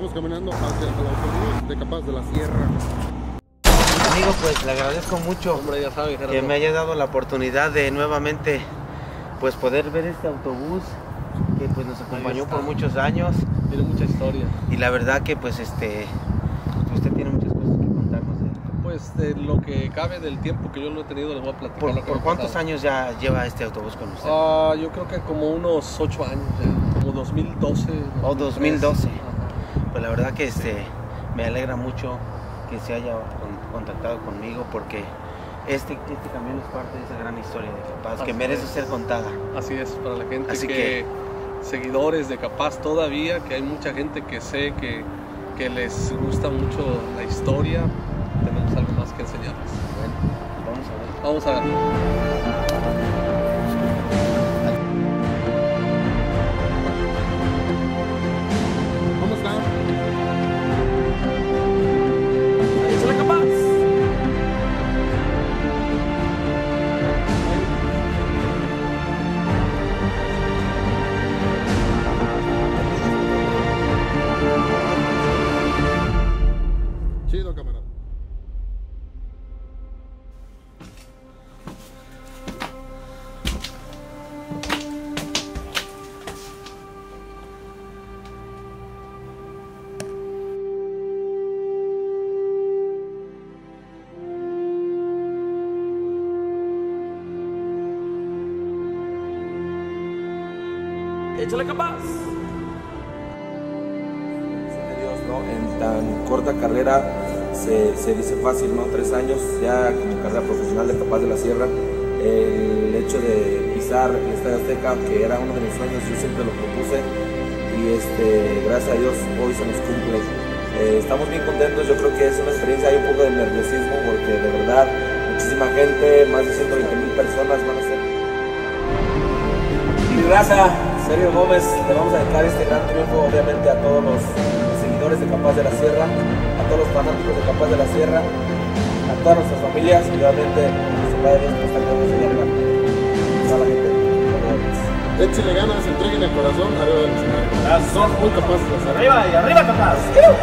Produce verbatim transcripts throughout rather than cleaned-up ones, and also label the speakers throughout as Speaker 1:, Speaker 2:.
Speaker 1: vamos caminando hacia el autobús de Capaz de la Sierra.
Speaker 2: Amigo, pues le agradezco mucho
Speaker 3: Hombre, ya sabe,
Speaker 2: que me haya dado la oportunidad de nuevamente pues poder ver este autobús que pues nos acompañó por muchos años.
Speaker 3: Tiene mucha historia.
Speaker 2: Y la verdad que pues este usted tiene muchas cosas que contarnos de él.
Speaker 3: Pues de lo que cabe del tiempo que yo lo he tenido, les voy a platicar.
Speaker 2: ¿Por,
Speaker 3: lo que
Speaker 2: por
Speaker 3: me ha
Speaker 2: cuántos
Speaker 3: pasado.
Speaker 2: años ya lleva este autobús con usted?
Speaker 3: Ah, yo creo que como unos ocho años, ya, como dos mil doce.
Speaker 2: O dos mil doce.
Speaker 3: Ajá.
Speaker 2: Pues la verdad que este me alegra mucho que se haya con- contactado conmigo porque este, este camión es parte de esa gran historia de Capaz que
Speaker 3: Así
Speaker 2: merece
Speaker 3: es.
Speaker 2: ser contada.
Speaker 3: Así es, para la gente
Speaker 2: Así
Speaker 3: que,
Speaker 2: que-
Speaker 3: seguidores de Capaz todavía, que hay mucha gente que sé que, que les gusta mucho la historia, tenemos algo más que enseñarles.
Speaker 2: Bueno, vamos a ver.
Speaker 3: Vamos a ver.
Speaker 1: ¿Cómo está?
Speaker 3: ¡Échale, Capaz!
Speaker 1: Chido, camarada.
Speaker 3: ¡Échale, Capaz!
Speaker 4: de Dios, ¿no? En tan corta carrera se, se dice fácil, ¿no? Tres años ya como carrera profesional de Capaz de la Sierra. El hecho de pisar el Estadio Azteca, que era uno de mis sueños, yo siempre lo propuse y este, gracias a Dios hoy se nos cumple. Eh, estamos bien contentos, yo creo que es una experiencia, hay un poco de nerviosismo porque de verdad muchísima gente, más de ciento veinte mil personas van a ser. Mi raza, Sergio Gómez, le vamos a dedicar este gran triunfo obviamente a todos los seguidores de Capaz de la Sierra, a todos los fanáticos de Capaz de la Sierra, a todas nuestras familias y obviamente a nuestro Padre Dios que está con nosotros allá arriba. A toda la gente.
Speaker 1: Échale ganas, entreguen el corazón arriba del escenario. Son muy capaces de hacer.
Speaker 5: Arriba y arriba, Capaz.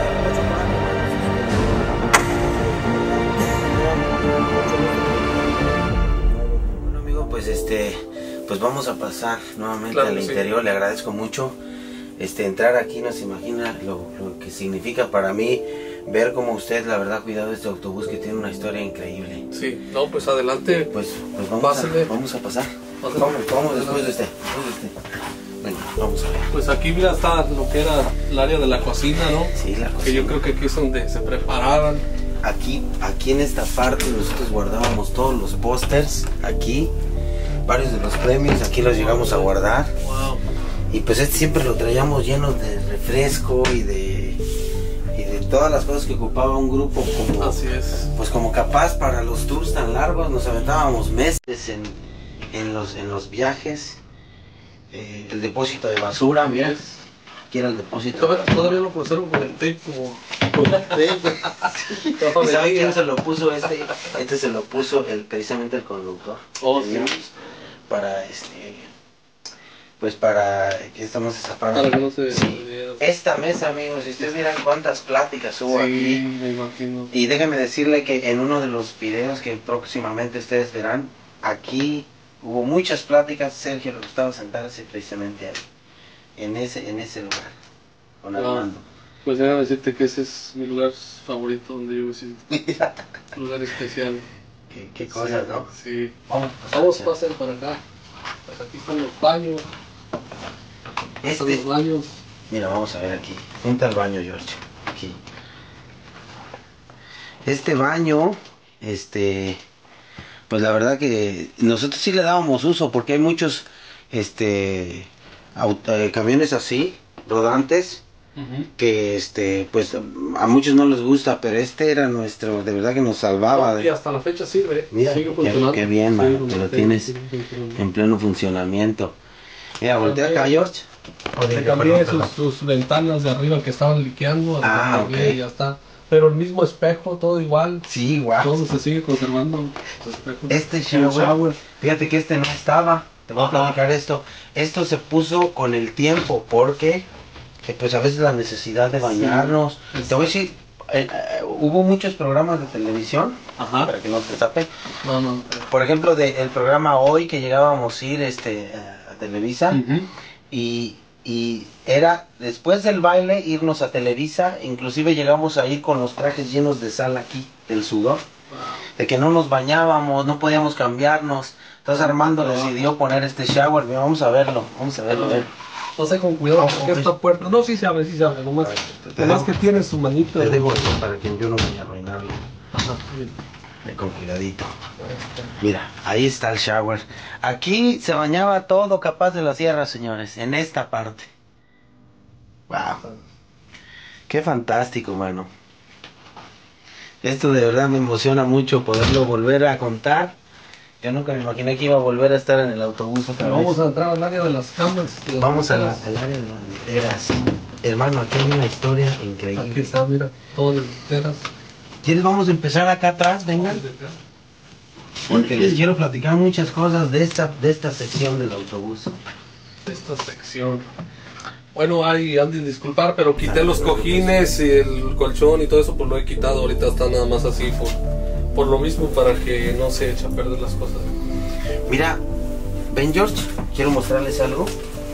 Speaker 2: Bueno amigo, pues este, pues vamos a pasar nuevamente
Speaker 3: Claro
Speaker 2: al
Speaker 3: que sí.
Speaker 2: interior. Le agradezco mucho. Este, entrar aquí no se imagina lo, lo que significa para mí ver cómo usted, la verdad, cuidado de este autobús que tiene una historia increíble.
Speaker 3: Sí, no, pues adelante.
Speaker 2: Pues, pues vamos, a,
Speaker 3: Pásale.
Speaker 2: vamos a pasar.
Speaker 3: Pásale.
Speaker 2: Vamos, vamos después de usted. Después de usted. Venga, vamos a ver.
Speaker 3: Pues aquí mira está lo que era el área de la cocina, ¿no?
Speaker 2: Sí, la
Speaker 3: Que
Speaker 2: cocina.
Speaker 3: yo creo que aquí es donde se preparaban.
Speaker 2: Aquí, aquí en esta parte nosotros guardábamos todos los pósters. Aquí, varios de los premios, aquí los llegamos a guardar.
Speaker 3: Wow.
Speaker 2: Y pues este siempre lo traíamos lleno de refresco y de, y de todas las cosas que ocupaba un grupo como,
Speaker 3: Así es.
Speaker 2: pues como Capaz para los tours tan largos. Nos aventábamos meses en, en, los, en los viajes. Eh, el depósito de basura, mira. Aquí era el depósito.
Speaker 3: Todavía, todavía lo conservo con el tape como...
Speaker 2: ¿Y sabe quién se lo puso este? Este se lo puso el, precisamente el conductor.
Speaker 3: Oh,
Speaker 2: que
Speaker 3: sí.
Speaker 2: teníamos Para este... Pues para... Aquí estamos esa parte.
Speaker 3: Para que no se...
Speaker 2: Sí. Esta mesa, amigos, si ustedes vieran cuántas pláticas hubo
Speaker 3: Sí,
Speaker 2: aquí.
Speaker 3: me imagino.
Speaker 2: Y déjenme decirle que en uno de los videos que próximamente ustedes verán, aquí hubo muchas pláticas. Sergio le gustaba sentarse precisamente ahí, en ese, en ese lugar, con
Speaker 3: Ah.
Speaker 2: Armando.
Speaker 3: Pues déjame decirte que ese es mi lugar favorito donde yo visito. Un lugar especial.
Speaker 2: qué, qué cosas,
Speaker 3: Sí,
Speaker 2: ¿no?
Speaker 3: Sí.
Speaker 2: Vamos,
Speaker 3: Vamos, pasen para acá. Pues aquí están los baños. Están
Speaker 2: Este,
Speaker 3: los baños.
Speaker 2: mira, vamos a ver aquí. Junta al baño, George. Aquí. Este baño, este, pues la verdad que nosotros sí le dábamos uso porque hay muchos, este, aut- eh, camiones así, rodantes,
Speaker 3: Ujú.
Speaker 2: que, este, pues a muchos no les gusta, pero este era nuestro, de verdad que nos salvaba.
Speaker 3: No, y
Speaker 2: De,
Speaker 3: hasta la fecha sirve.
Speaker 2: Mira,
Speaker 3: sigue
Speaker 2: qué-
Speaker 3: funcionando.
Speaker 2: qué bien,
Speaker 3: Sí,
Speaker 2: mano,
Speaker 3: lo
Speaker 2: que lo
Speaker 3: mantengo,
Speaker 2: tienes
Speaker 3: sigue funcionando.
Speaker 2: en pleno funcionamiento. Mira, voltea acá, George.
Speaker 3: Le cambié sus, sus ventanas de arriba que estaban liqueando. las
Speaker 2: Ah,
Speaker 3: cambié
Speaker 2: ok.
Speaker 3: y ya está. Pero el mismo espejo, todo igual.
Speaker 2: Sí, guau.
Speaker 3: Todo se sigue conservando. Los espejos.
Speaker 2: Este
Speaker 3: El
Speaker 2: shower,
Speaker 3: shower.
Speaker 2: fíjate que este no estaba. Te voy a
Speaker 3: Ajá.
Speaker 2: platicar esto. Esto se puso con el tiempo porque que pues a veces la necesidad de bañarnos. Sí. Te voy a decir, eh, eh, hubo muchos programas de televisión, ajá, para que no te tapen.
Speaker 3: No, no.
Speaker 2: Por ejemplo, de, el programa Hoy, que llegábamos a ir este, a Televisa, uh-huh, y, y era después del baile irnos a Televisa, inclusive llegamos a ir con los trajes llenos de sal aquí, del sudor, wow, de que no nos bañábamos, no podíamos cambiarnos. Entonces Armando wow. decidió poner este shower. Vamos a verlo, vamos a verlo. Ver.
Speaker 3: No sé, con cuidado, porque oh, esta puerta... No, sí se abre, sí se abre, nomás, nomás que tiene su manito.
Speaker 2: Te dejo esto para que yo no vaya a arruinarlo. Ajá, bien. Con cuidadito. Mira, ahí está el shower. Aquí se bañaba todo Capaz de la Sierra, señores, en esta parte. Wow. Qué fantástico, mano. Esto de verdad me emociona mucho poderlo volver a contar. Yo nunca me imaginé que iba a volver a estar en el autobús otra vez.
Speaker 3: Vamos a entrar al área de las camas. De
Speaker 2: Vamos al área de las literas. Hermano, aquí hay una historia increíble.
Speaker 3: Aquí está, mira, todo de literas.
Speaker 2: ¿Quieres? Vamos a empezar acá atrás, vengan. Porque les quiero platicar muchas cosas de esta, de esta sección del autobús.
Speaker 3: De esta sección. Bueno, hay, han de disculpar, pero quité los cojines y el colchón y todo eso, pues lo he quitado. Ahorita está nada más así por, por lo mismo, para que no se eche a perder las cosas.
Speaker 2: Mira, ven George, quiero mostrarles algo.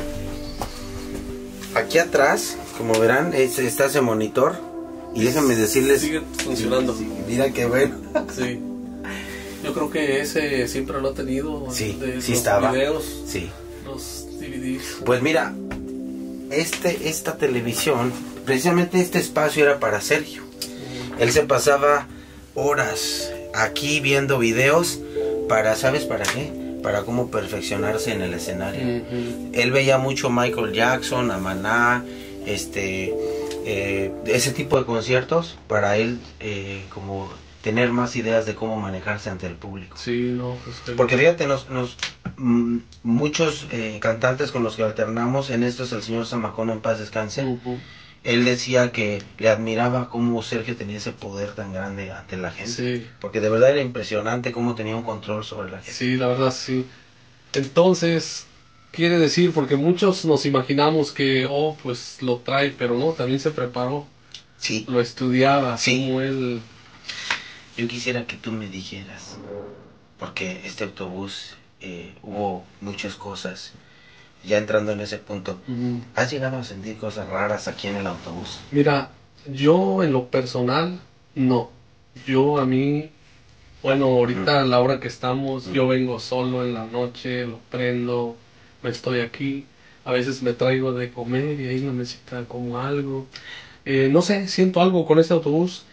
Speaker 2: Aquí atrás, como verán, es, está ese monitor. Y déjenme decirles...
Speaker 3: Sigue funcionando.
Speaker 2: Sí, mira qué bueno.
Speaker 3: Sí. Yo creo que ese siempre lo ha tenido.
Speaker 2: Sí,
Speaker 3: de
Speaker 2: sí
Speaker 3: los
Speaker 2: estaba.
Speaker 3: Videos,
Speaker 2: sí.
Speaker 3: Los D V Ds.
Speaker 2: Pues mira, este, esta televisión, precisamente este espacio era para Sergio. Uh-huh. Él se pasaba horas aquí viendo videos para, ¿sabes para qué? Para cómo perfeccionarse en el escenario. Uh-huh. Él veía mucho Michael Jackson, a Maná, este... Eh, ese tipo de conciertos para él eh, como tener más ideas de cómo manejarse ante el público.
Speaker 3: Sí, no, pues,
Speaker 2: porque fíjate, nos, nos, mm, muchos eh, cantantes con los que alternamos, en esto es el señor Zamacón, en paz descanse. Uh-huh. Él decía que le admiraba cómo Sergio tenía ese poder tan grande ante la gente.
Speaker 3: Sí.
Speaker 2: Porque de verdad era impresionante cómo tenía un control sobre la gente.
Speaker 3: Sí, la verdad sí. Entonces, quiere decir, porque muchos nos imaginamos que, oh, pues lo trae, pero no, también se preparó.
Speaker 2: Sí.
Speaker 3: Lo estudiaba,
Speaker 2: sí.
Speaker 3: Como él...
Speaker 2: Yo quisiera que tú me dijeras, porque este autobús eh, hubo muchas cosas, ya entrando en ese punto, uh-huh. ¿Has llegado a sentir cosas raras aquí en el autobús?
Speaker 3: Mira, yo en lo personal, no. Yo a mí, bueno, ahorita uh-huh. a la hora que estamos, uh-huh. yo vengo solo en la noche, lo prendo, me estoy aquí, a veces me traigo de comer y ahí en la mesita como algo. Eh, no sé, siento algo con este autobús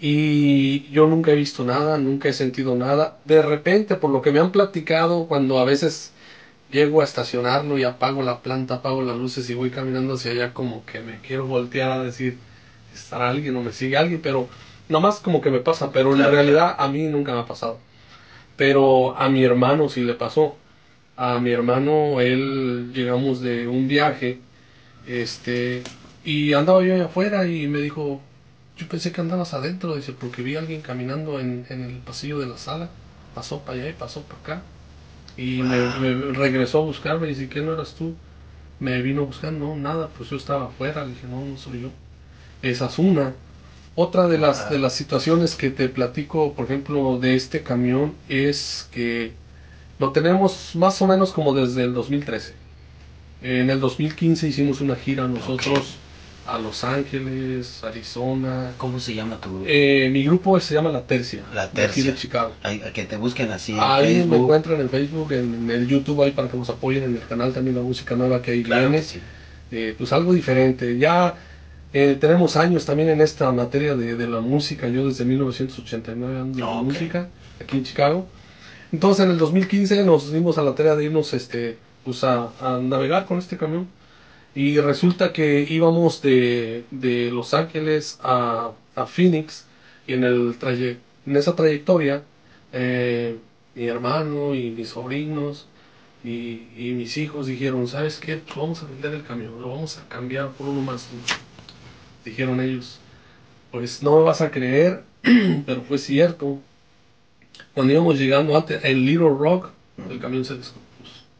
Speaker 3: y yo nunca he visto nada, nunca he sentido nada. De repente, por lo que me han platicado, cuando a veces llego a estacionarlo y apago la planta, apago las luces y voy caminando hacia allá, como que me quiero voltear a decir, ¿estará alguien o me sigue alguien? Pero nomás como que me pasa, pero en la realidad a mí nunca me ha pasado. Pero a mi hermano sí le pasó. A mi hermano, él llegamos de un viaje, este, y andaba yo allá afuera y me dijo, yo pensé que andabas adentro, dice, porque vi a alguien caminando en, en el pasillo de la sala, pasó para allá y pasó para acá, y wow. me, me regresó a buscarme y dice, ¿qué no eras tú? Me vino a buscar, no, nada, pues yo estaba afuera, le dije, no, no soy yo. Esa es una. Otra de las, wow. de las situaciones que te platico, por ejemplo, de este camión, es que lo tenemos más o menos como desde el dos mil trece. En el dos mil quince hicimos una gira nosotros okay. a Los Ángeles, Arizona.
Speaker 2: ¿Cómo se llama tu grupo?
Speaker 3: Eh, mi grupo se llama La Tercia.
Speaker 2: La Tercia.
Speaker 3: De aquí de Chicago.
Speaker 2: Ay, que te busquen así en
Speaker 3: ahí
Speaker 2: Facebook.
Speaker 3: Me encuentran en Facebook, en, en el YouTube, ahí para que nos apoyen en el canal también la música nueva que ahí
Speaker 2: claro
Speaker 3: viene.
Speaker 2: Que sí.
Speaker 3: eh, pues algo diferente. Ya eh, tenemos años también en esta materia de, de la música. Yo desde mil novecientos ochenta y nueve ando en
Speaker 2: okay.
Speaker 3: la música aquí en Chicago. Entonces en el dos mil quince nos dimos a la tarea de irnos este, pues a, a navegar con este camión. Y resulta que íbamos de, de Los Ángeles a, a Phoenix. Y en, el traye, en esa trayectoria, eh, mi hermano y mis sobrinos y, y mis hijos dijeron, ¿sabes qué? Pues vamos a vender el camión, lo vamos a cambiar por uno más. Dijeron ellos, pues no me vas a creer, pero fue cierto. Cuando íbamos llegando antes, en Little Rock, el camión se descompuso.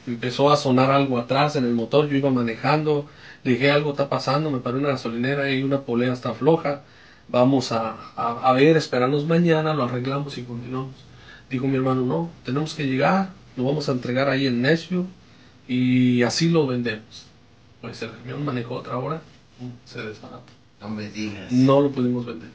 Speaker 3: empezó a sonar algo atrás en el motor, yo iba manejando, le dije algo está pasando, me paré en una gasolinera y una polea está floja, vamos a, a, a ver, esperarnos mañana, lo arreglamos y continuamos. Dijo mi hermano, no, tenemos que llegar, lo vamos a entregar ahí en Nashville y así lo vendemos. Pues el camión manejó otra hora, se desbarató.
Speaker 2: No me digas.
Speaker 3: No lo pudimos vender.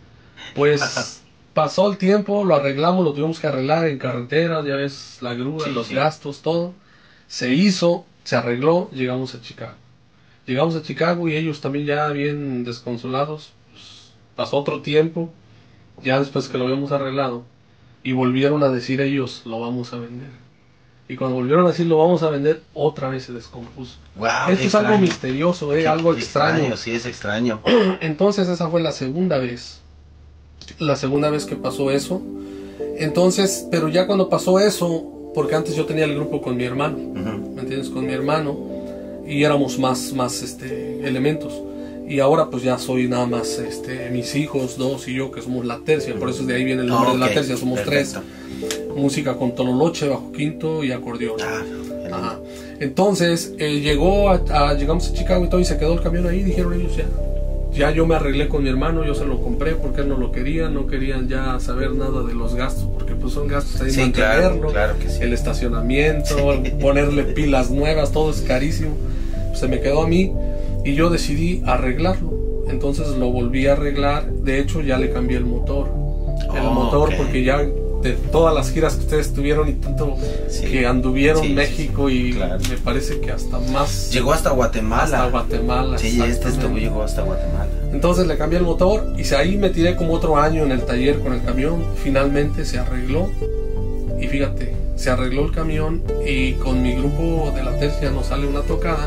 Speaker 3: Pues pasó el tiempo, lo arreglamos, lo tuvimos que arreglar en carretera, ya ves, la grúa,
Speaker 2: Sí,
Speaker 3: los
Speaker 2: sí.
Speaker 3: gastos, todo. Se hizo, se arregló, llegamos a Chicago. Llegamos a Chicago y ellos también ya bien desconsolados. Pues, pasó otro tiempo, ya después que lo habíamos arreglado, y volvieron a decir ellos, lo vamos a vender. Y cuando volvieron a decir, lo vamos a vender, otra vez se descompuso.
Speaker 2: Wow,
Speaker 3: Esto es algo misterioso, eh, algo extraño.
Speaker 2: Sí, es extraño.
Speaker 3: Entonces esa fue la segunda vez. La segunda vez que pasó eso. Entonces, pero ya cuando pasó eso, porque antes yo tenía el grupo con mi hermano,
Speaker 2: Uh-huh.
Speaker 3: ¿me entiendes? Con mi hermano. Y éramos más, más este, elementos. Y ahora pues ya soy nada más este, mis hijos, dos y yo, que somos la tercia. Por eso de ahí viene el nombre
Speaker 2: Oh,
Speaker 3: de la
Speaker 2: ok,
Speaker 3: tercia, somos
Speaker 2: perfecto.
Speaker 3: tres. Música con tololoche, bajo quinto y acordeón.
Speaker 2: Ah,
Speaker 3: Ajá. Entonces eh, llegó a, a- llegamos a Chicago y todo y se quedó el camión ahí. Dijeron ellos ya, ya yo me arreglé con mi hermano, yo se lo compré porque él no lo quería, no querían ya saber nada de los gastos porque pues son gastos ahí
Speaker 2: Sí, claro,
Speaker 3: mantenerlo,
Speaker 2: claro que sí.
Speaker 3: el estacionamiento, ponerle pilas nuevas, todo es carísimo. Se me quedó a mí y yo decidí arreglarlo. Entonces lo volví a arreglar. De hecho ya le cambié el motor, el
Speaker 2: Oh,
Speaker 3: motor
Speaker 2: ok.
Speaker 3: porque ya de todas las giras que ustedes tuvieron y tanto
Speaker 2: Sí.
Speaker 3: que anduvieron
Speaker 2: Sí, sí,
Speaker 3: México y
Speaker 2: claro.
Speaker 3: me parece que hasta más
Speaker 2: Llegó hasta Guatemala.
Speaker 3: hasta Guatemala.
Speaker 2: Sí, este
Speaker 3: exactamente.
Speaker 2: estuvo, llegó hasta Guatemala.
Speaker 3: Entonces le cambié el motor y ahí me tiré como otro año en el taller con el camión. Finalmente se arregló y fíjate, se arregló el camión y con mi grupo de la tercia nos sale una tocada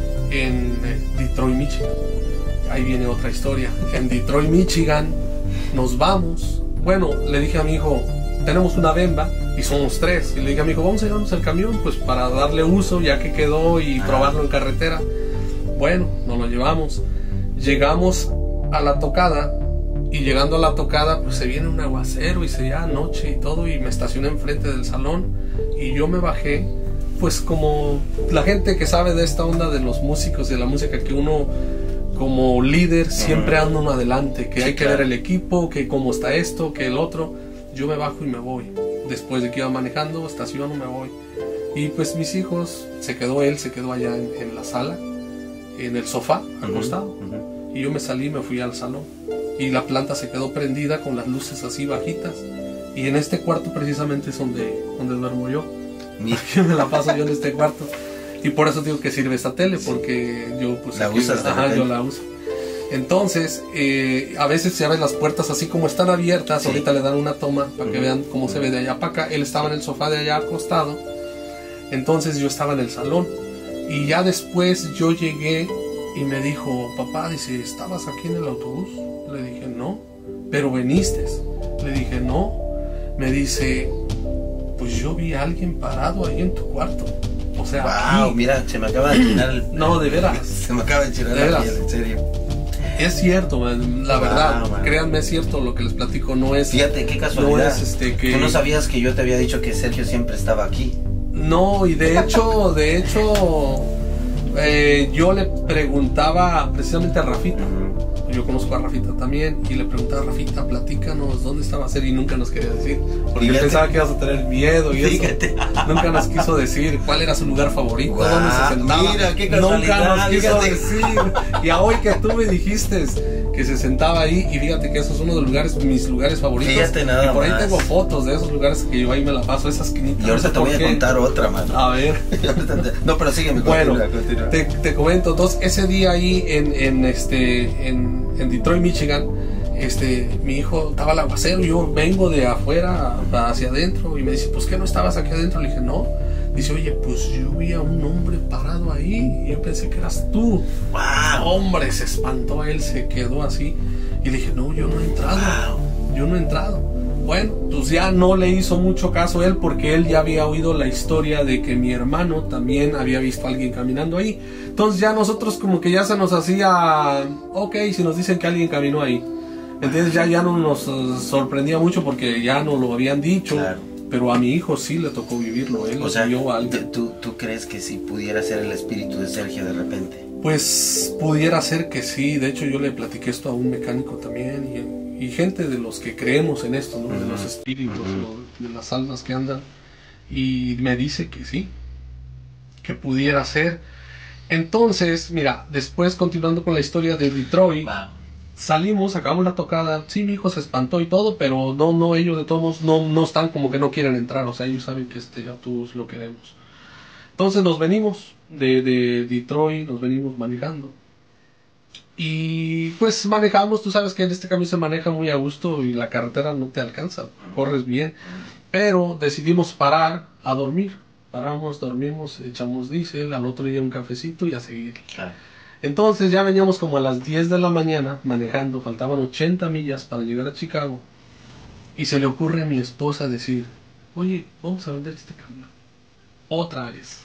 Speaker 3: en eh, Detroit, Michigan. Ahí viene otra historia. En Detroit, Michigan nos vamos. Bueno, le dije a mi hijo, tenemos una Bemba y somos tres. Y le dije a mi hijo, vamos a llevarnos el camión pues para darle uso ya que quedó y
Speaker 2: Ah.
Speaker 3: probarlo en carretera. Bueno, nos lo llevamos. Llegamos a la tocada y llegando a la tocada pues se viene un aguacero y se ya noche y todo y me estacioné enfrente del salón y yo me bajé pues como la gente que sabe de esta onda de los músicos y de la música que uno como líder siempre anda uno adelante, que
Speaker 2: Sí,
Speaker 3: hay que
Speaker 2: claro.
Speaker 3: ver el equipo, que cómo está esto, que el otro. Yo me bajo y me voy. Después de que iba manejando, estaciono, me voy. Y pues mis hijos, se quedó él, se quedó allá en, en la sala, en el sofá, al
Speaker 2: Ujú,
Speaker 3: costado.
Speaker 2: ujú.
Speaker 3: Y yo me salí y me fui al salón. Y la planta se quedó prendida con las luces así bajitas. Y en este cuarto precisamente es donde, donde duermo yo.
Speaker 2: Mira,
Speaker 3: Yo me la paso yo en este cuarto. Y por eso digo que sirve esta tele, porque yo pues
Speaker 2: La
Speaker 3: aquí-
Speaker 2: usas de
Speaker 3: ajá,
Speaker 2: repente.
Speaker 3: yo la uso. Entonces, eh, a veces se abren las puertas así como están abiertas.
Speaker 2: Sí.
Speaker 3: Ahorita le dan una toma para que
Speaker 2: Ujú.
Speaker 3: vean cómo se ve de allá para acá. Él estaba en el sofá de allá acostado. Entonces yo estaba en el salón. Y ya después yo llegué y me dijo, papá, dice, ¿estabas aquí en el autobús? Le dije, no. ¿Pero viniste? Le dije, no. Me dice, pues yo vi a alguien parado ahí en tu cuarto. O sea,
Speaker 2: wow,
Speaker 3: aquí.
Speaker 2: mira, se me acaba de llenar el...
Speaker 3: No, de veras.
Speaker 2: Se me acaba de llenar
Speaker 3: De
Speaker 2: la
Speaker 3: veras.
Speaker 2: piel, en serio.
Speaker 3: Es cierto, man, la
Speaker 2: Wow,
Speaker 3: verdad.
Speaker 2: man.
Speaker 3: Créanme, es cierto lo que les platico. No es.
Speaker 2: Fíjate, qué casualidad.
Speaker 3: No es este que.
Speaker 2: Tú no sabías que yo te había dicho que Sergio siempre estaba aquí.
Speaker 3: No, y de hecho, de hecho, eh, yo le preguntaba precisamente a Rafita. Yo conozco a Rafita también y le preguntaba a Rafita, platícanos dónde estaba Ser y nunca nos quería decir. Porque él
Speaker 2: Fíjate.
Speaker 3: pensaba que ibas a tener miedo y eso.
Speaker 2: Fíjate.
Speaker 3: Nunca nos quiso decir cuál era su lugar favorito,
Speaker 2: Guau,
Speaker 3: dónde se sentaba.
Speaker 2: mira, qué
Speaker 3: Nunca
Speaker 2: casualidad,
Speaker 3: nos quiso
Speaker 2: fíjate.
Speaker 3: decir. Y a hoy que tú me dijiste que se sentaba ahí, y fíjate que eso es uno de los lugares, mis lugares favoritos.
Speaker 2: Fíjate nada
Speaker 3: y por ahí
Speaker 2: más.
Speaker 3: tengo fotos de esos lugares que yo ahí me la paso, esas esquinitas.
Speaker 2: Y ahorita
Speaker 3: no sé
Speaker 2: te voy
Speaker 3: por
Speaker 2: a
Speaker 3: qué.
Speaker 2: contar otra, mano.
Speaker 3: A ver.
Speaker 2: No, pero sígueme.
Speaker 3: Bueno,
Speaker 2: continúa, continúa.
Speaker 3: te, te comento, entonces ese día ahí en, en este en, en Detroit, Michigan, este mi hijo estaba al aguacero, yo vengo de afuera hacia adentro y me dice, pues ¿qué no estabas aquí adentro? Le dije, no. Dice, oye, pues yo vi a un hombre parado ahí y yo pensé que eras tú.
Speaker 2: Wow.
Speaker 3: Hombre, se espantó él, se quedó así y le dije, no, yo no he entrado, yo no he entrado. Bueno, pues ya no le hizo mucho caso él porque él ya había oído la historia de que mi hermano también había visto a alguien caminando ahí. Entonces ya nosotros como que ya se nos hacía, ok, si nos dicen que alguien caminó ahí. Entonces ya, ya no nos eh, sorprendía mucho porque ya nos lo habían dicho.
Speaker 2: Claro.
Speaker 3: pero a mi hijo sí le tocó vivirlo. Él
Speaker 2: O sea,
Speaker 3: vio a alguien.
Speaker 2: ¿tú, ¿tú crees que sí pudiera ser el espíritu de Sergio de repente?
Speaker 3: Pues pudiera ser que sí. De hecho, yo le platiqué esto a un mecánico también y, y gente de los que creemos en esto, ¿no? Uh-huh. De los espíritus, uh-huh. ¿no? De las almas que andan. Y me dice que sí, que pudiera ser. Entonces, mira, después continuando con la historia de Detroit, wow. Salimos, acabamos la tocada. Sí, mi hijo se espantó y todo, pero no, no, ellos de todos no, no están como que no quieren entrar. O sea, ellos saben que este autobús lo queremos. Entonces nos venimos de, de Detroit, nos venimos manejando. Y pues manejamos, tú sabes que en este camión se maneja muy a gusto y la carretera no te alcanza, corres bien. Pero decidimos parar a dormir. Paramos, dormimos, echamos diésel, al otro día un cafecito y a seguir. Claro. Entonces ya veníamos como a las diez de la mañana manejando, faltaban ochenta millas para llegar a Chicago. Y se le ocurre a mi esposa decir, oye, vamos a vender este camión. Otra vez.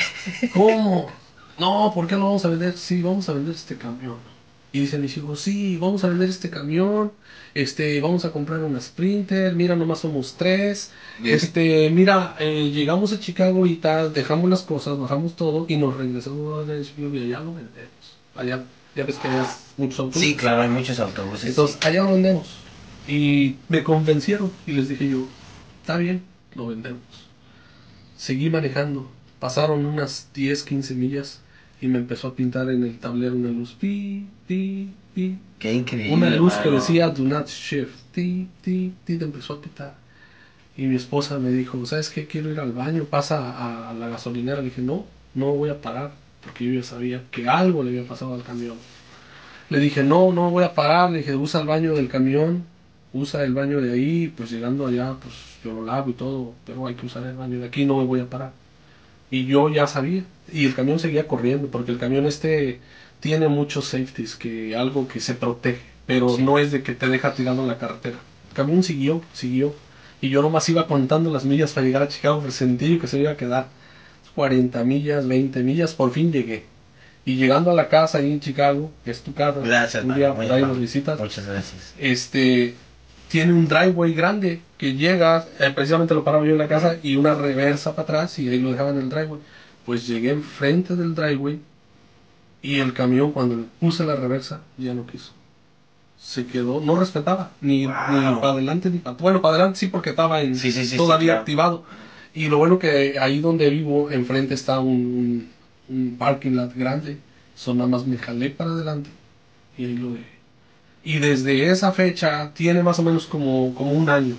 Speaker 3: ¿Cómo? No, ¿por qué lo vamos a vender? Sí, vamos a vender este camión. Y dicen mis hijos, sí, vamos a vender este camión, este, vamos a comprar una Sprinter, mira, nomás somos tres, bien. este, mira, eh, llegamos a Chicago y tal, dejamos las cosas, bajamos todo y nos regresamos a la y allá lo vendemos. Allá, ya ves que hay muchos autobuses.
Speaker 2: Sí, claro, hay muchos autobuses.
Speaker 3: Entonces, allá lo vendemos. Y me convencieron y les dije yo, está bien, lo vendemos. Seguí manejando, pasaron unas diez, quince millas. Y me empezó a pintar en el tablero una luz, pi, pi, pi.
Speaker 2: Qué increíble.
Speaker 3: Una luz
Speaker 2: mano.
Speaker 3: que decía, do not shift, ti, ti, ti, te empezó a pitar. Y mi esposa me dijo, ¿sabes qué? Quiero ir al baño, pasa a, a la gasolinera. Le dije, no, no voy a parar, porque yo ya sabía que algo le había pasado al camión. Le dije, no, no voy a parar. Le dije, usa el baño del camión, usa el baño de ahí, pues llegando allá, pues yo lo lavo y todo, pero hay que usar el baño de aquí, no me voy a parar. Y yo ya sabía, y el camión seguía corriendo, porque el camión este tiene muchos safeties, que algo que se protege, pero sí. No es de que te deja tirando en la carretera. El camión siguió, siguió, y yo nomás iba contando las millas para llegar a Chicago, pero sentí que se iba a quedar cuarenta millas, veinte millas, por fin llegué. Y llegando a la casa ahí en Chicago, que es tu casa,
Speaker 2: gracias,
Speaker 3: un día por ahí nos visitas. Muchas gracias. Este... Tiene un driveway grande que llega, eh, precisamente lo paraba yo en la casa y una reversa para atrás y ahí lo dejaban en el driveway. Pues llegué enfrente del driveway y el camión cuando le puse la reversa ya no quiso. Se quedó, no respetaba, ni, wow. ni para adelante ni para... Bueno, para adelante sí porque estaba en,
Speaker 2: sí, sí, sí,
Speaker 3: todavía
Speaker 2: sí, claro.
Speaker 3: activado. Y lo bueno que ahí donde vivo, enfrente está un, un, un parking lot grande. So nada más me jalé para adelante y ahí lo dejé. Y desde esa fecha tiene más o menos como, como un año.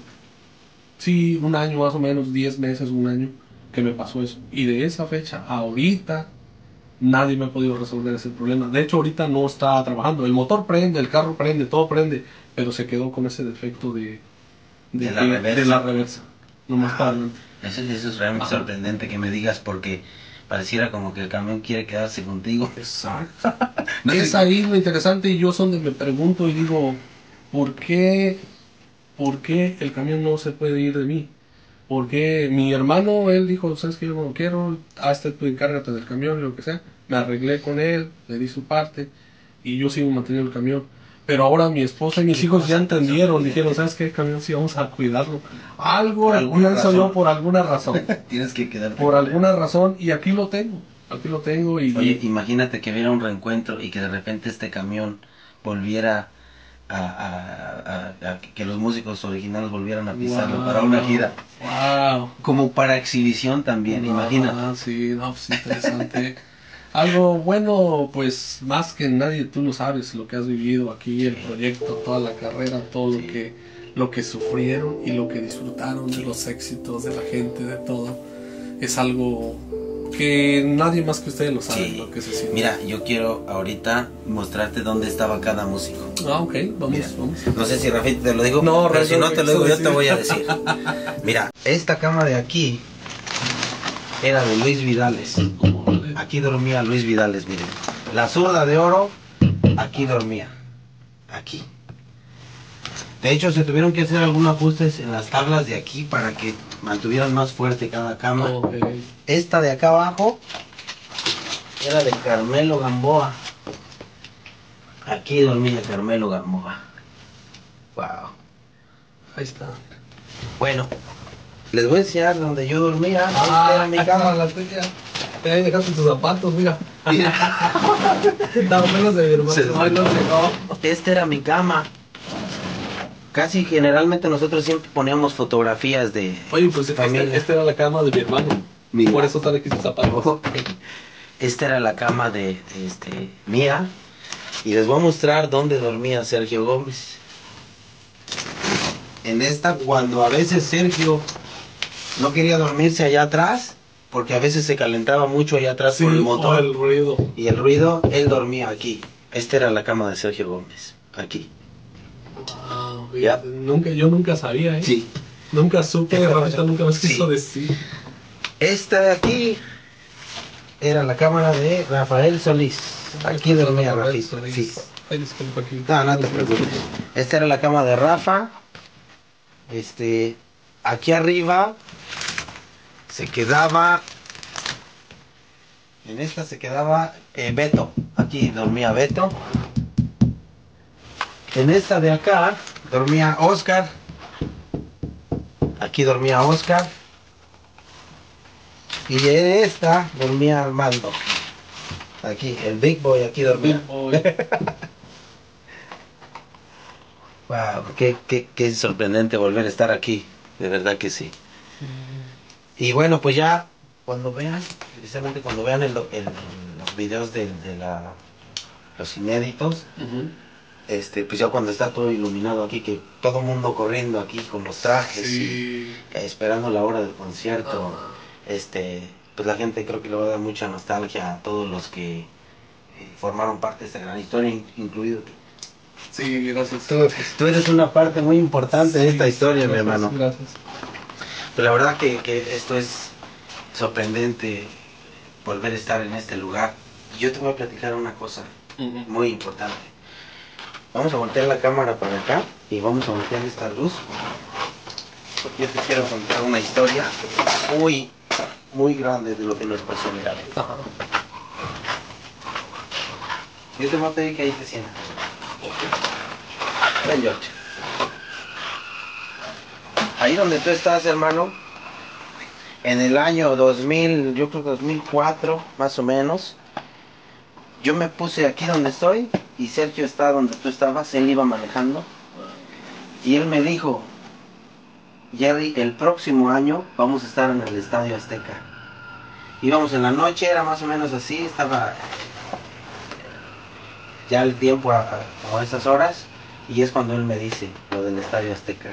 Speaker 3: Sí, un año más o menos, diez meses, un año que me pasó eso. Y de esa fecha a ahorita nadie me ha podido resolver ese problema. De hecho ahorita no está trabajando. El motor prende, el carro prende, todo prende. Pero se quedó con ese defecto de, de,
Speaker 2: de, la, de, reversa.
Speaker 3: de la reversa. Nomás
Speaker 2: ah,
Speaker 3: para adelante.
Speaker 2: Eso, eso es realmente Ajá. sorprendente que me digas porque... Pareciera como que el camión quiere quedarse contigo.
Speaker 3: Exacto. No es ahí lo interesante y yo es donde me pregunto y digo, ¿por qué, ¿por qué el camión no se puede ir de mí? Porque mi hermano, él dijo, ¿sabes qué? Yo no lo quiero, hazte tú, encárgate del camión y lo que sea. Me arreglé con él, le di su parte y yo sigo manteniendo el camión. Pero ahora mi esposa y mis hijos ya entendieron, dijeron, ¿sabes qué? El camión sí vamos a cuidarlo. Algo pienso yo por alguna razón.
Speaker 2: Tienes que quedarte.
Speaker 3: Por alguna razón, y aquí lo tengo, aquí lo tengo. Y,
Speaker 2: Oye, imagínate que hubiera un reencuentro y que de repente este camión volviera a, a, a, a que los músicos originales volvieran a pisarlo wow, para una gira.
Speaker 3: Wow.
Speaker 2: Como para exhibición también, wow, imagínate.
Speaker 3: Ah, sí, no, pues interesante. Algo bueno, pues más que nadie, tú lo sabes, lo que has vivido aquí, el proyecto, toda la carrera, todo sí. lo que lo que sufrieron y lo que disfrutaron sí. de los éxitos, de la gente, de todo. Es algo que nadie más que ustedes lo sabe, sí. lo que se siente.
Speaker 2: Mira, yo quiero ahorita mostrarte dónde estaba cada músico.
Speaker 3: Ah, ok, vamos, Mira, vamos.
Speaker 2: No sé si Rafita te lo dijo,
Speaker 3: no,
Speaker 2: pero si no te lo digo, yo
Speaker 3: decir.
Speaker 2: te voy a decir. Mira, esta cama de aquí era de Luis Vidales. Aquí dormía Luis Vidales, miren. La zurda de oro, aquí dormía. Aquí. De hecho, se tuvieron que hacer algunos ajustes en las tablas de aquí para que mantuvieran más fuerte cada cama. Okay. Esta de acá abajo era de Carmelo Gamboa. Aquí dormía Carmelo Gamboa. Wow.
Speaker 3: Ahí está.
Speaker 2: Bueno, Les voy a enseñar donde yo dormía.
Speaker 3: Ah,
Speaker 2: Esta era mi cama.
Speaker 3: la tuya. Ahí dejaste tus zapatos, mira. No, menos de mi hermano.
Speaker 2: Se-
Speaker 3: No, no llegó.
Speaker 2: Esta era mi cama. Casi generalmente nosotros siempre poníamos fotografías de
Speaker 3: Oye, pues esta,
Speaker 2: familia.
Speaker 3: esta era la cama de mi hermano.
Speaker 2: Mira.
Speaker 3: Por eso traje tus zapatos.
Speaker 2: Esta era la cama de este mía. Y les voy a mostrar dónde dormía Sergio Gómez. En esta, cuando a veces Sergio no quería dormirse allá atrás, porque a veces se calentaba mucho allá atrás
Speaker 3: Sí,
Speaker 2: por el motor
Speaker 3: el ruido.
Speaker 2: y el ruido, él dormía aquí. Esta era la cama de Sergio Gómez, aquí.
Speaker 3: Ah,
Speaker 2: Ya.
Speaker 3: nunca, yo nunca sabía, ¿eh?
Speaker 2: Sí.
Speaker 3: Nunca supe, Rafita nunca me quiso
Speaker 2: Sí.
Speaker 3: decir.
Speaker 2: Esta de aquí era la cámara de Rafael Solís. Aquí dormía Rafito. Sí.
Speaker 3: Ay, disculpa aquí.
Speaker 2: No, no te preocupes. Esta era la cama de Rafa. Este, aquí arriba se quedaba, en esta se quedaba eh, Beto. Aquí dormía Beto. En esta de acá dormía Oscar. Aquí dormía Oscar. Y en esta dormía Armando. Aquí, el Big Boy aquí dormía.
Speaker 3: Oye,
Speaker 2: Wow, qué, qué, qué sorprendente volver a estar aquí, de verdad que sí. Y bueno, pues ya cuando vean, precisamente cuando vean el, el- los videos de, de la, los inéditos,
Speaker 3: ujú.
Speaker 2: este, pues ya cuando está todo iluminado aquí, que todo mundo corriendo aquí con los trajes,
Speaker 3: Sí.
Speaker 2: y, eh, esperando la hora del concierto,
Speaker 3: Ajá.
Speaker 2: este, pues la gente creo que le va a dar mucha nostalgia a todos los que eh, formaron parte de esta gran historia, in- incluido tú.
Speaker 3: Sí, gracias.
Speaker 2: Tú, tú eres una parte muy importante de esta
Speaker 3: Sí,
Speaker 2: historia, mi
Speaker 3: gracias,
Speaker 2: hermano.
Speaker 3: Gracias.
Speaker 2: Pero la verdad que, que esto es sorprendente, volver a estar en este lugar. Y yo te voy a platicar una cosa
Speaker 3: Ujú.
Speaker 2: muy importante. Vamos a voltear la cámara para acá y vamos a voltear esta luz. Porque yo te quiero contar una historia muy, muy grande de lo que nos pasó, mira.
Speaker 3: Ajá.
Speaker 2: Yo te voy a pedir que ahí te sientas. Ven, George. Ahí donde tú estás, hermano, en el año dos mil, yo creo que dos mil cuatro, más o menos, yo me puse aquí donde estoy y Sergio está donde tú estabas, él iba manejando y él me dijo, Jerry, el próximo año vamos a estar en el Estadio Azteca. Íbamos en la noche, era más o menos así, estaba ya el tiempo a, a- como a esas horas, y es cuando él me dice lo del Estadio Azteca.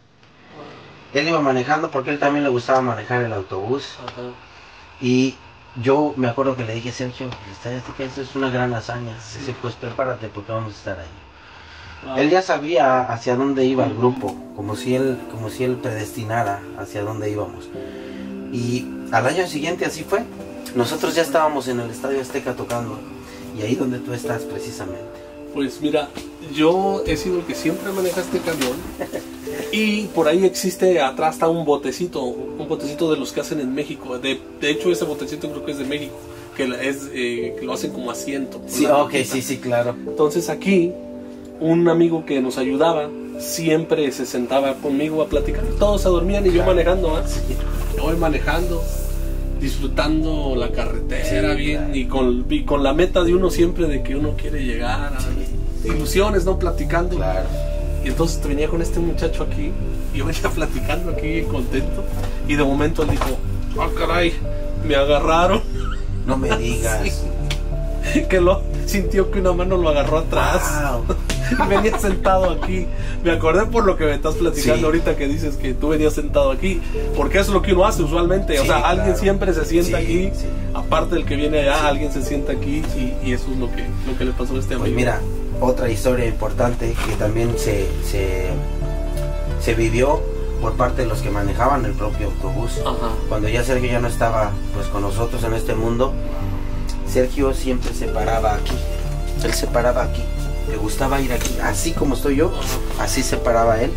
Speaker 2: Él iba manejando porque él también le gustaba manejar el autobús,
Speaker 3: Ajá.
Speaker 2: y yo me acuerdo que le dije, Sergio, el Estadio Azteca, esto es una gran hazaña. Dice, pues prepárate porque vamos a estar ahí.
Speaker 3: Wow.
Speaker 2: Él ya sabía hacia dónde iba el grupo, como si él, como si él predestinara hacia dónde íbamos. Y al año siguiente así fue. Nosotros ya estábamos en el Estadio Azteca tocando, y ahí donde tú estás precisamente.
Speaker 3: Pues mira, yo he sido el que siempre maneja este camión y por ahí existe atrás está un botecito, un botecito de los que hacen en México. De, de hecho ese botecito creo que es de México, que la- es eh, que lo hacen como asiento.
Speaker 2: Sí,
Speaker 3: una
Speaker 2: ok,
Speaker 3: cajita.
Speaker 2: sí, sí, claro.
Speaker 3: Entonces aquí un amigo que nos ayudaba siempre se sentaba conmigo a platicar. Todos se dormían y yo manejando, ¿ah? Yo voy manejando, disfrutando la carretera
Speaker 2: Sí,
Speaker 3: bien
Speaker 2: claro.
Speaker 3: y con, y con la meta de uno siempre de que uno quiere llegar a ilusiones, ¿no? Platicando.
Speaker 2: Claro.
Speaker 3: Y entonces venía con este muchacho aquí y yo venía platicando aquí bien contento y de momento él dijo, ah, caray, me agarraron.
Speaker 2: No me digas.
Speaker 3: Que lo sintió que una mano lo agarró atrás.
Speaker 2: Wow.
Speaker 3: Y venía sentado aquí. Me acordé por lo que me estás platicando
Speaker 2: Sí.
Speaker 3: ahorita que dices que tú venías sentado aquí. Porque eso es lo que uno hace usualmente. O
Speaker 2: Sí,
Speaker 3: sea, alguien
Speaker 2: claro.
Speaker 3: siempre se sienta
Speaker 2: Sí,
Speaker 3: aquí.
Speaker 2: sí.
Speaker 3: Aparte del que viene allá,
Speaker 2: Sí.
Speaker 3: alguien se sienta aquí. Y, y eso es lo que, lo que le pasó a este amigo.
Speaker 2: Pues mira, otra historia importante que también se, se, se vivió por parte de los que manejaban el propio autobús.
Speaker 3: Ajá.
Speaker 2: Cuando ya Sergio ya no estaba pues con nosotros en este mundo, Sergio siempre se paraba aquí. Él se paraba aquí. Le gustaba ir aquí. Así como estoy yo, así se paraba él.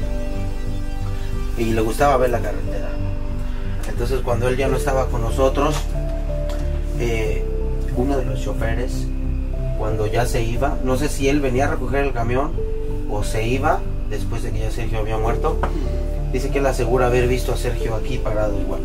Speaker 2: Y le gustaba ver la carretera. Entonces cuando él ya no estaba con nosotros, eh, uno de los choferes, cuando ya se iba, no sé si él venía a recoger el camión o se iba después de que ya Sergio había muerto, Dice que él asegura haber visto a Sergio aquí parado igual.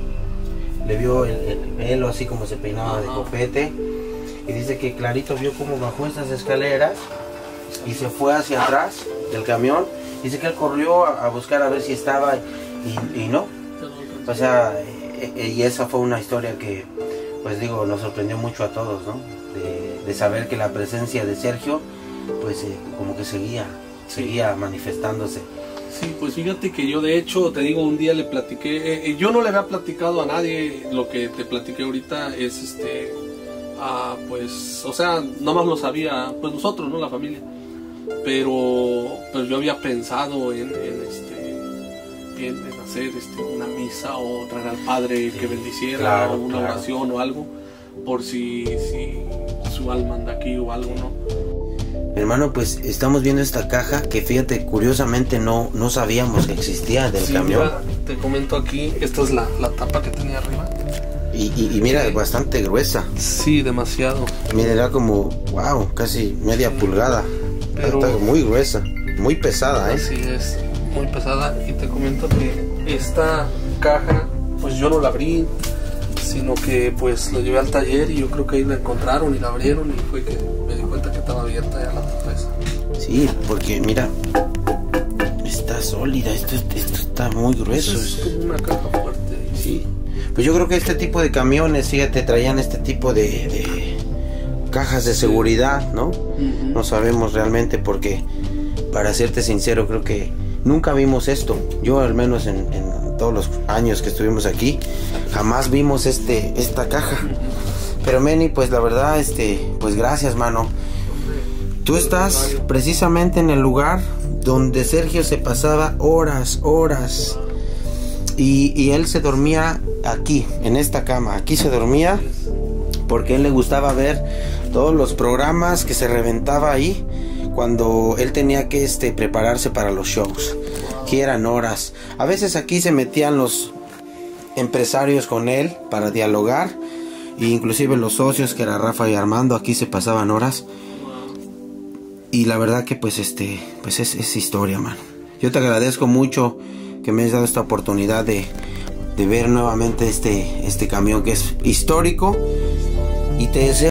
Speaker 2: Le vio el, el pelo así como se peinaba de copete. Y dice que clarito vio cómo bajó esas escaleras y se fue hacia atrás del camión. Dice que él corrió a, a buscar a ver si estaba y, y no. O sea, e, y esa fue una historia que, pues digo, nos sorprendió mucho a todos, ¿no? De, de saber que la presencia de Sergio, pues eh, como que seguía, seguía manifestándose.
Speaker 3: Sí, pues fíjate que yo de hecho, te digo, un día le platiqué, eh, yo no le había platicado a nadie lo que te platiqué ahorita, es este, ah, pues, o sea, nomás lo sabía, pues nosotros, ¿no? La familia. Pero, pues yo había pensado en, en este, en, en hacer este, una misa o traer al Padre que bendiciera,
Speaker 2: claro,
Speaker 3: o una
Speaker 2: claro.
Speaker 3: oración o algo, por si, si su alma anda aquí o algo, ¿no?
Speaker 2: Hermano, pues estamos viendo esta caja que fíjate, curiosamente no, no sabíamos que existía del
Speaker 3: Sí,
Speaker 2: camión.
Speaker 3: mira, te comento aquí, esta es la, la tapa que tenía arriba.
Speaker 2: Y, y, y mira, bastante gruesa.
Speaker 3: Sí, demasiado.
Speaker 2: Mira, era como, wow, casi media
Speaker 3: Sí,
Speaker 2: pulgada.
Speaker 3: pero-
Speaker 2: Está muy gruesa, muy pesada, ¿eh?
Speaker 3: Así es, muy pesada. Y te comento que esta caja, pues yo no la abrí, sino que pues la llevé al taller y yo creo que ahí la encontraron y la abrieron y fue que me di cuenta que estaba abierta ya la tapa esa.
Speaker 2: Sí, porque mira, está sólida, esto, esto está muy grueso.
Speaker 3: Eso es como una caja fuerte.
Speaker 2: Sí, pues yo creo que este tipo de camiones, fíjate, traían este tipo de, de cajas de seguridad, ¿no?
Speaker 3: Uh-huh.
Speaker 2: No sabemos realmente porque, para serte sincero, creo que nunca vimos esto. Yo al menos en, en todos los años que estuvimos aquí, jamás vimos este, esta caja. Pero Meni, pues la verdad, este, pues gracias, mano. Tú estás precisamente en el lugar donde Sergio se pasaba horas, horas. Y, y él se dormía aquí, en esta cama. Aquí se dormía porque a él le gustaba ver todos los programas que se reventaba ahí cuando él tenía que este, prepararse para los shows. Aquí eran horas. A veces aquí se metían los empresarios con él para dialogar. E inclusive los socios, que era Rafa y Armando, aquí se pasaban horas. Y la verdad que pues este pues es, es historia, man. Yo te agradezco mucho que me hayas dado esta oportunidad de, de ver nuevamente este, este camión que es histórico. Y te deseo